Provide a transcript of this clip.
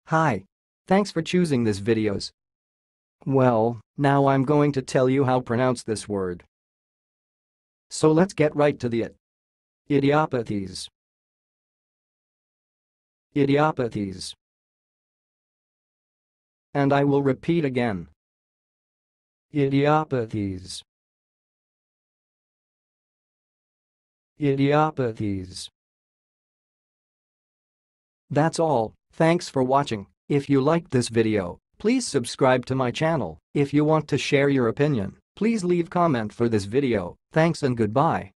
Hi. Thanks for choosing this videos. Well, now I'm going to tell you how to pronounce this word. So let's get right to it. Idiopathies. Idiopathies. And I will repeat again. Idiopathies. Idiopathies. That's all. Thanks for watching. If you liked this video, please subscribe to my channel. If you want to share your opinion, please leave comment for this video. Thanks and goodbye.